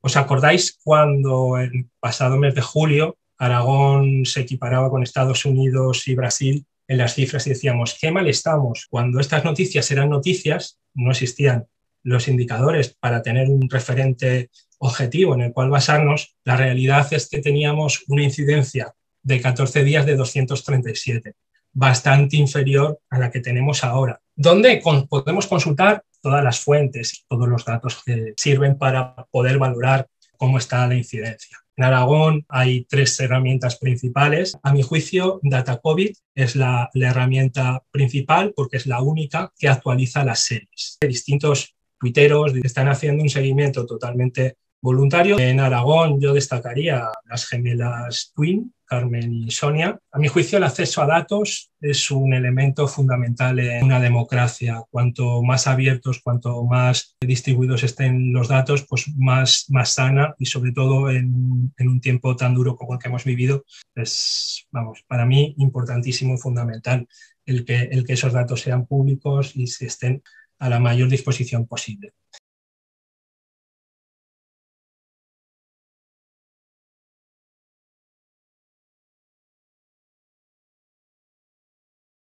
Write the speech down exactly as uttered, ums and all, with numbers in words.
¿Os acordáis cuando el pasado mes de julio Aragón se equiparaba con Estados Unidos y Brasil en las cifras y decíamos, qué mal estamos? Cuando estas noticias eran noticias, no existían los indicadores para tener un referente objetivo en el cual basarnos. La realidad es que teníamos una incidencia de catorce días de doscientos treinta y siete, bastante inferior a la que tenemos ahora, donde con, podemos consultar todas las fuentes, todos los datos que sirven para poder valorar cómo está la incidencia. En Aragón hay tres herramientas principales. A mi juicio, DataCovid es la, la herramienta principal porque es la única que actualiza las series. Hay distintos tuiteros que están haciendo un seguimiento totalmente voluntario. En Aragón yo destacaría las gemelas Twin, Carmen y Sonia. A mi juicio, el acceso a datos es un elemento fundamental en una democracia. Cuanto más abiertos, cuanto más distribuidos estén los datos, pues más, más sana, y sobre todo en, en un tiempo tan duro como el que hemos vivido, es, vamos, para mí importantísimo y fundamental el que, el que esos datos sean públicos y se estén a la mayor disposición posible.